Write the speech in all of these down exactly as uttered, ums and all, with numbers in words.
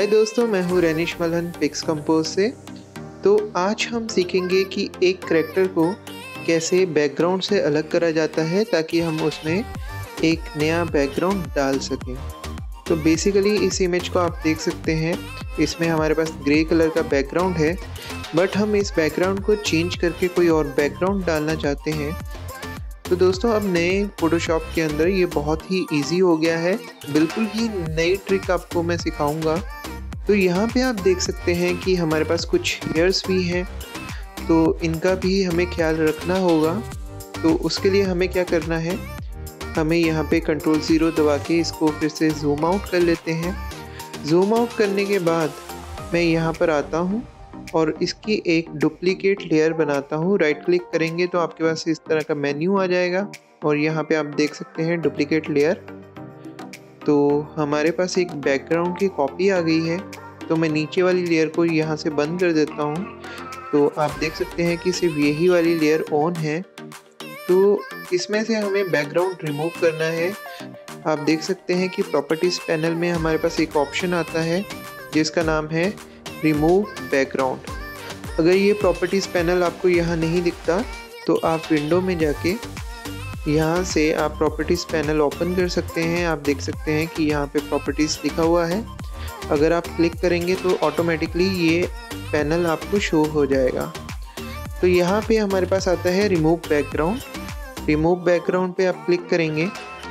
हाय दोस्तों, मैं हूँ रैनिश मलहन पिक्स कंपोज से। तो आज हम सीखेंगे कि एक करैक्टर को कैसे बैकग्राउंड से अलग करा जाता है ताकि हम उसमें एक नया बैकग्राउंड डाल सकें। तो बेसिकली इस इमेज को आप देख सकते हैं, इसमें हमारे पास ग्रे कलर का बैकग्राउंड है, बट हम इस बैकग्राउंड को चेंज करके कोई और बैकग्राउंड डालना चाहते हैं। तो दोस्तों अब नए फोटोशॉप के अंदर ये बहुत ही इजी हो गया है, बिल्कुल ही नई ट्रिक आपको मैं सिखाऊंगा। तो यहाँ पे आप देख सकते हैं कि हमारे पास कुछ हेयर्स भी हैं, तो इनका भी हमें ख्याल रखना होगा। तो उसके लिए हमें क्या करना है, हमें यहाँ पे कंट्रोल ज़ीरो दबा के इसको फिर से जूम आउट कर लेते हैं। जूम आउट करने के बाद मैं यहाँ पर आता हूँ और इसकी एक डुप्लीकेट लेयर बनाता हूँ। राइट क्लिक करेंगे तो आपके पास इस तरह का मेन्यू आ जाएगा और यहाँ पे आप देख सकते हैं डुप्लीकेट लेयर। तो हमारे पास एक बैकग्राउंड की कॉपी आ गई है, तो मैं नीचे वाली लेयर को यहाँ से बंद कर देता हूँ। तो आप देख सकते हैं कि सिर्फ यही वाली लेयर ऑन है। तो इसमें से हमें बैकग्राउंड रिमूव करना है। आप देख सकते हैं कि प्रॉपर्टीज़ पैनल में हमारे पास एक ऑप्शन आता है जिसका नाम है रिमूव बैकग्राउंड। अगर ये प्रॉपर्टीज़ पैनल आपको यहाँ नहीं दिखता तो आप विंडो में जाके यहाँ से आप प्रॉपर्टीज़ पैनल ओपन कर सकते हैं। आप देख सकते हैं कि यहाँ पे प्रॉपर्टीज़ लिखा हुआ है। अगर आप क्लिक करेंगे तो ऑटोमेटिकली ये पैनल आपको शो हो जाएगा। तो यहाँ पे हमारे पास आता है रिमूव बैकग्राउंड। रिमूव बैकग्राउंड पे आप क्लिक करेंगे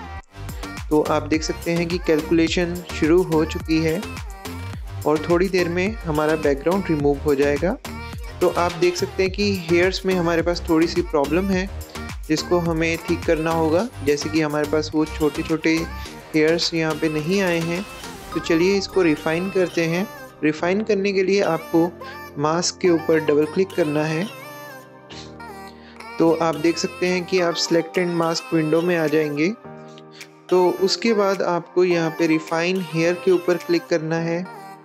तो आप देख सकते हैं कि कैलकुलेशन शुरू हो चुकी है और थोड़ी देर में हमारा बैकग्राउंड रिमूव हो जाएगा। तो आप देख सकते हैं कि हेयर्स में हमारे पास थोड़ी सी प्रॉब्लम है जिसको हमें ठीक करना होगा। जैसे कि हमारे पास वो छोटे छोटे हेयर्स यहाँ पे नहीं आए हैं, तो चलिए इसको रिफ़ाइन करते हैं। रिफ़ाइन करने के लिए आपको मास्क के ऊपर डबल क्लिक करना है। तो आप देख सकते हैं कि आप सिलेक्ट एंड मास्क विंडो में आ जाएंगे। तो उसके बाद आपको यहाँ पे रिफ़ाइन हेयर के ऊपर क्लिक करना है।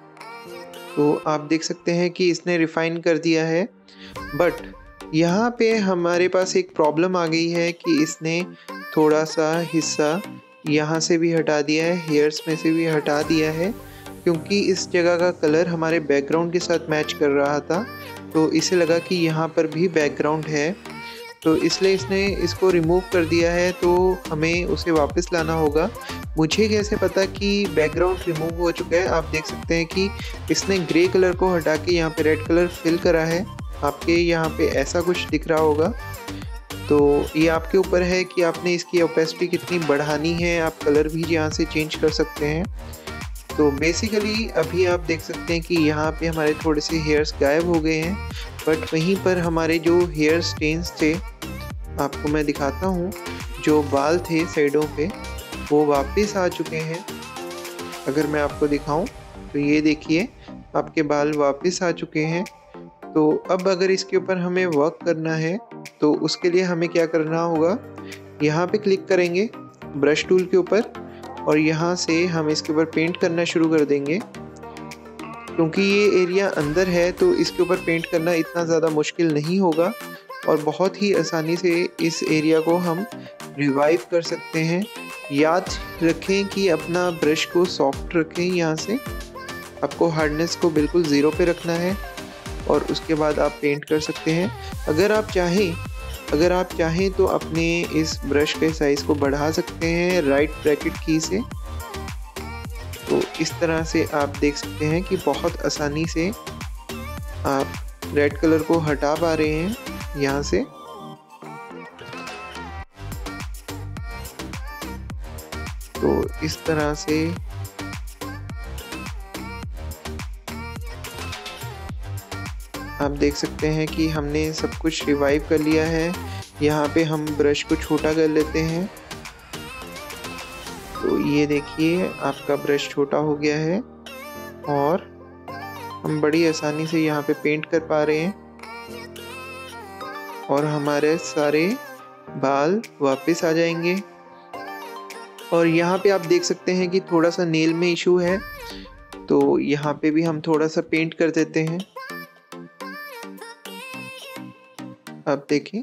तो आप देख सकते हैं कि इसने रिफ़ाइन कर दिया है, बट यहाँ पे हमारे पास एक प्रॉब्लम आ गई है कि इसने थोड़ा सा हिस्सा यहाँ से भी हटा दिया है, हेयर्स में से भी हटा दिया है, क्योंकि इस जगह का कलर हमारे बैकग्राउंड के साथ मैच कर रहा था। तो इसे लगा कि यहाँ पर भी बैकग्राउंड है, तो इसलिए इसने इसको रिमूव कर दिया है। तो हमें उसे वापस लाना होगा। मुझे कैसे पता कि बैकग्राउंड रिमूव हो चुका है? आप देख सकते हैं कि इसने ग्रे कलर को हटा के यहाँ पे रेड कलर फिल करा है। आपके यहाँ पे ऐसा कुछ दिख रहा होगा। तो ये आपके ऊपर है कि आपने इसकी ओपेसिटी कितनी बढ़ानी है। आप कलर भी यहाँ से चेंज कर सकते हैं। तो बेसिकली अभी आप देख सकते हैं कि यहाँ पे हमारे थोड़े से हेयर्स गायब हो गए हैं, बट वहीं पर हमारे जो हेयर स्टेन्स थे, आपको मैं दिखाता हूँ, जो बाल थे साइडों पे वो वापस आ चुके हैं। अगर मैं आपको दिखाऊं तो ये देखिए आपके बाल वापस आ चुके हैं। तो अब अगर इसके ऊपर हमें वर्क करना है तो उसके लिए हमें क्या करना होगा, यहाँ पे क्लिक करेंगे ब्रश टूल के ऊपर और यहाँ से हम इसके ऊपर पेंट करना शुरू कर देंगे। क्योंकि ये एरिया अंदर है तो इसके ऊपर पेंट करना इतना ज़्यादा मुश्किल नहीं होगा और बहुत ही आसानी से इस एरिया को हम रिवाइव कर सकते हैं। याद रखें कि अपना ब्रश को सॉफ्ट रखें, यहाँ से आपको हार्डनेस को बिल्कुल ज़ीरो पे रखना है और उसके बाद आप पेंट कर सकते हैं। अगर आप चाहें अगर आप चाहें तो अपने इस ब्रश के साइज़ को बढ़ा सकते हैं राइट ब्रैकेट की से। तो इस तरह से आप देख सकते हैं कि बहुत आसानी से आप रेड कलर को हटा पा रहे हैं यहाँ से। तो इस तरह से आप देख सकते हैं कि हमने सब कुछ रिवाइव कर लिया है। यहाँ पे हम ब्रश को छोटा कर लेते हैं। तो ये देखिए आपका ब्रश छोटा हो गया है और हम बड़ी आसानी से यहाँ पे पेंट कर पा रहे हैं और हमारे सारे बाल वापस आ जाएंगे। और यहाँ पे आप देख सकते हैं कि थोड़ा सा नेल में इशू है, तो यहाँ पे भी हम थोड़ा सा पेंट कर देते हैं। आप देखें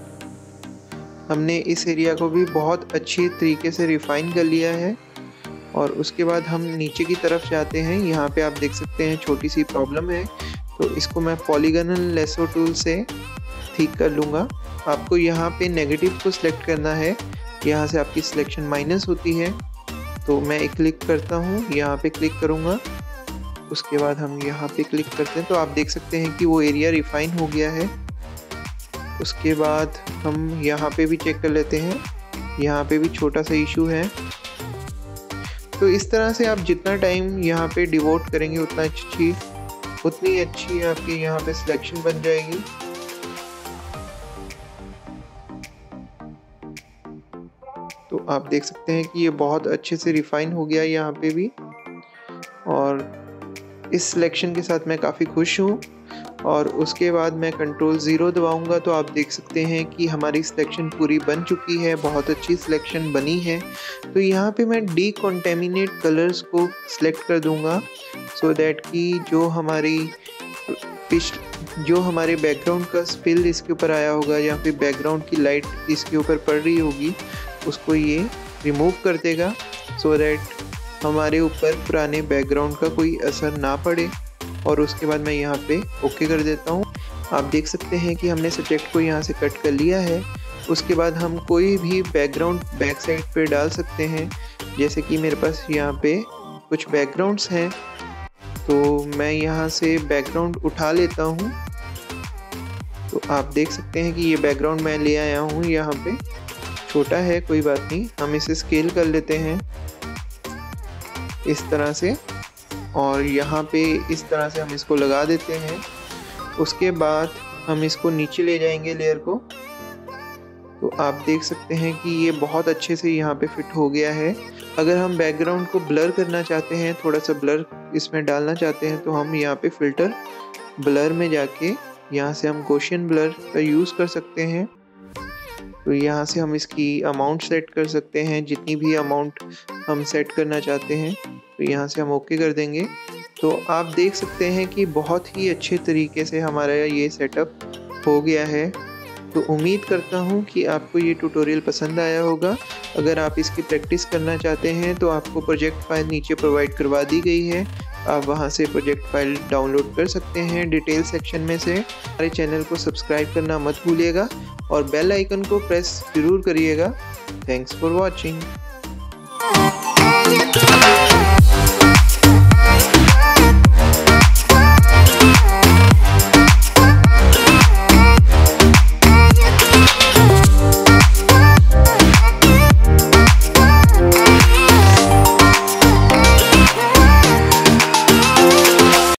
हमने इस एरिया को भी बहुत अच्छी तरीके से रिफाइन कर लिया है और उसके बाद हम नीचे की तरफ जाते हैं। यहाँ पे आप देख सकते हैं छोटी सी प्रॉब्लम है, तो इसको मैं पॉलीगोनल लेसो टूल से ठीक कर लूँगा। आपको यहाँ पे नेगेटिव को सिलेक्ट करना है, यहाँ से आपकी सिलेक्शन माइनस होती है। तो मैं एक क्लिक करता हूँ, यहाँ पे क्लिक करूँगा, उसके बाद हम यहाँ पे क्लिक करते हैं तो आप देख सकते हैं कि वो एरिया रिफाइन हो गया है। उसके बाद हम यहाँ पे भी चेक कर लेते हैं, यहाँ पे भी छोटा सा इशू है। तो इस तरह से आप जितना टाइम यहाँ पे डिवोट करेंगे उतना अच्छी उतनी अच्छी आपकी यहाँ पे सिलेक्शन बन जाएगी। तो आप देख सकते हैं कि ये बहुत अच्छे से रिफाइन हो गया यहाँ पे भी, और इस सिलेक्शन के साथ मैं काफ़ी खुश हूँ। और उसके बाद मैं कंट्रोल ज़ीरो दबाऊंगा तो आप देख सकते हैं कि हमारी सिलेक्शन पूरी बन चुकी है, बहुत अच्छी सिलेक्शन बनी है। तो यहाँ पे मैं डीकॉन्टेमिनेट कलर्स को सिलेक्ट कर दूंगा, सो दैट कि जो हमारी पिछ जो हमारे बैकग्राउंड का स्पिल इसके ऊपर आया होगा या फिर बैकग्राउंड की लाइट इसके ऊपर पड़ रही होगी, उसको ये रिमूव कर देगा, सो दैट हमारे ऊपर पुराने बैकग्राउंड का कोई असर ना पड़े। और उसके बाद मैं यहाँ पे ओके कर देता हूँ। आप देख सकते हैं कि हमने सब्जेक्ट को यहाँ से कट कर लिया है। उसके बाद हम कोई भी बैकग्राउंड बैक साइड पे डाल सकते हैं, जैसे कि मेरे पास यहाँ पे कुछ बैकग्राउंड्स हैं, तो मैं यहाँ से बैकग्राउंड उठा लेता हूँ। तो आप देख सकते हैं कि ये बैकग्राउंड मैं ले आया हूँ, यहाँ पे छोटा है, कोई बात नहीं, हम इसे स्केल कर लेते हैं इस तरह से, और यहाँ पे इस तरह से हम इसको लगा देते हैं। उसके बाद हम इसको नीचे ले जाएंगे लेयर को, तो आप देख सकते हैं कि ये बहुत अच्छे से यहाँ पे फिट हो गया है। अगर हम बैकग्राउंड को ब्लर करना चाहते हैं, थोड़ा सा ब्लर इसमें डालना चाहते हैं, तो हम यहाँ पे फिल्टर ब्लर में जाके यहाँ से हम गॉसियन ब्लर का यूज़ कर सकते हैं। तो यहाँ से हम इसकी अमाउंट सेट कर सकते हैं, जितनी भी अमाउंट हम सेट करना चाहते हैं, तो यहाँ से हम ओके कर देंगे। तो आप देख सकते हैं कि बहुत ही अच्छे तरीके से हमारा ये सेटअप हो गया है। तो उम्मीद करता हूँ कि आपको ये ट्यूटोरियल पसंद आया होगा। अगर आप इसकी प्रैक्टिस करना चाहते हैं तो आपको प्रोजेक्ट फाइल नीचे प्रोवाइड करवा दी गई है, आप वहां से प्रोजेक्ट फाइल डाउनलोड कर सकते हैं डिटेल सेक्शन में से। हमारे चैनल को सब्सक्राइब करना मत भूलिएगा और बेल आइकन को प्रेस जरूर करिएगा। Thanks for watching.